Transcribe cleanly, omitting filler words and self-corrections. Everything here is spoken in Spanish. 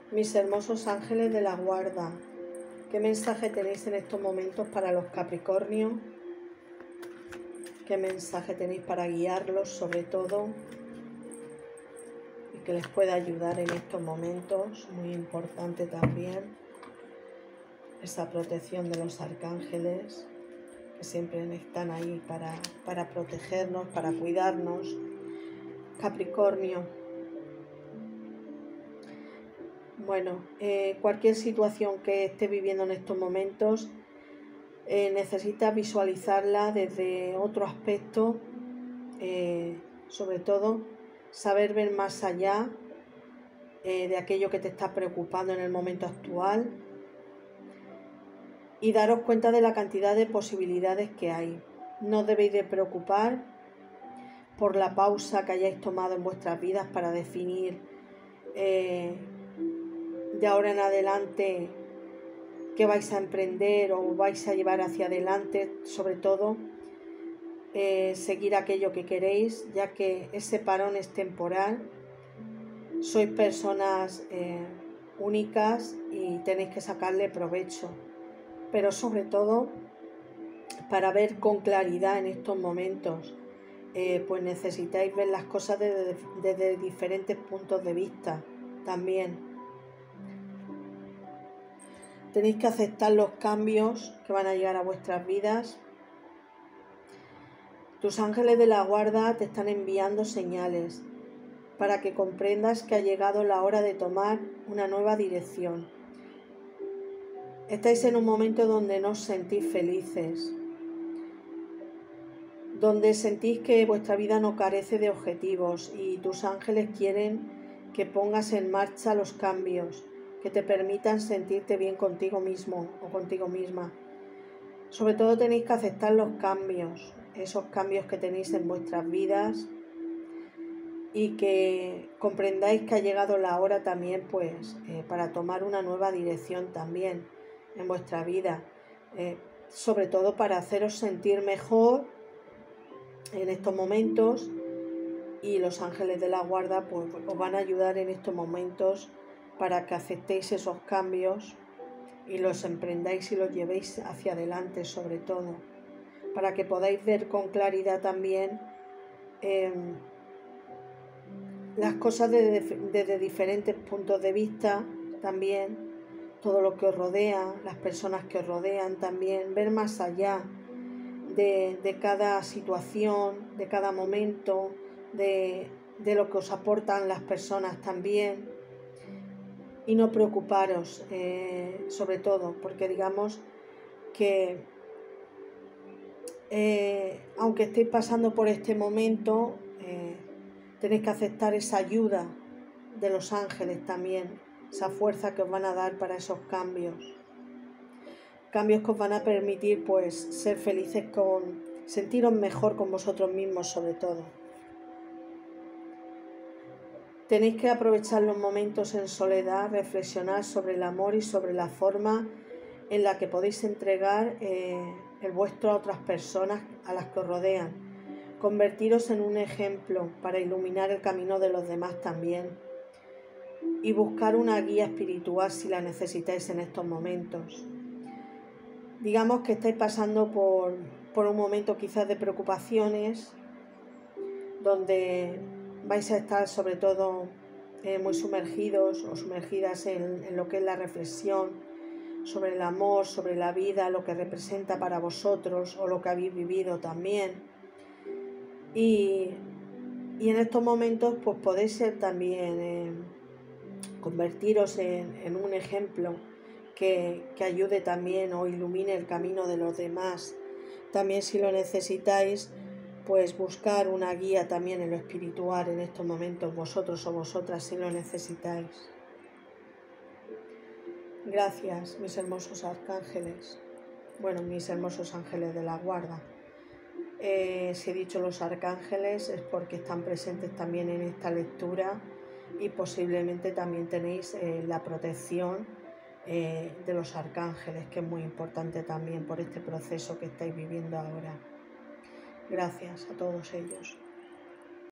Mis hermosos ángeles de la guarda, ¿qué mensaje tenéis en estos momentos para los Capricornio? ¿Qué mensaje tenéis para guiarlos sobre todo? Y que les pueda ayudar en estos momentos, muy importante también, esa protección de los arcángeles, que siempre están ahí para protegernos, para cuidarnos. Capricornio. Bueno, cualquier situación que esté viviendo en estos momentos, necesitas visualizarla desde otro aspecto, sobre todo saber ver más allá de aquello que te está preocupando en el momento actual y daros cuenta de la cantidad de posibilidades que hay. No os debéis de preocupar por la pausa que hayáis tomado en vuestras vidas para definir de ahora en adelante qué vais a emprender o vais a llevar hacia adelante, sobre todo seguir aquello que queréis, ya que ese parón es temporal. Sois personas únicas y tenéis que sacarle provecho, pero sobre todo para ver con claridad en estos momentos, pues necesitáis ver las cosas desde diferentes puntos de vista también. Tenéis que aceptar los cambios que van a llegar a vuestras vidas. Tus ángeles de la guarda te están enviando señales para que comprendas que ha llegado la hora de tomar una nueva dirección. Estáis en un momento donde no os sentís felices, donde sentís que vuestra vida no carece de objetivos y tus ángeles quieren que pongas en marcha los cambios que te permitan sentirte bien contigo mismo o contigo misma. Sobre todo tenéis que aceptar los cambios, esos cambios que tenéis en vuestras vidas, y que comprendáis que ha llegado la hora también pues para tomar una nueva dirección también en vuestra vida, sobre todo para haceros sentir mejor en estos momentos, y los ángeles de la guarda pues os van a ayudar en estos momentos para que aceptéis esos cambios y los emprendáis y los llevéis hacia adelante, sobre todo para que podáis ver con claridad también las cosas desde diferentes puntos de vista también, todo lo que os rodea, las personas que os rodean también, ver más allá de cada situación, de cada momento, de lo que os aportan las personas también, y no preocuparos sobre todo, porque digamos que aunque estéis pasando por este momento, tenéis que aceptar esa ayuda de los ángeles también, esa fuerza que os van a dar para esos cambios. Cambios que os van a permitir pues ser felices, sentiros mejor con vosotros mismos sobre todo. Tenéis que aprovechar los momentos en soledad, reflexionar sobre el amor y sobre la forma en la que podéis entregar el vuestro a otras personas a las que os rodean. Convertiros en un ejemplo para iluminar el camino de los demás también. Y buscar una guía espiritual si la necesitáis en estos momentos. Digamos que estáis pasando por un momento quizás de preocupaciones, donde vais a estar sobre todo muy sumergidos o sumergidas en lo que es la reflexión sobre el amor, sobre la vida, lo que representa para vosotros o lo que habéis vivido también. Y en estos momentos pues podéis ser también convertiros en un ejemplo que ayude también o ilumine el camino de los demás. También, si lo necesitáis, pues buscar una guía también en lo espiritual en estos momentos, vosotros o vosotras, si lo necesitáis. Gracias, mis hermosos arcángeles. Bueno, mis hermosos ángeles de la guarda. Si he dicho los arcángeles es porque están presentes también en esta lectura, y posiblemente también tenéis la protección de los arcángeles, que es muy importante también por este proceso que estáis viviendo ahora. Gracias a todos ellos.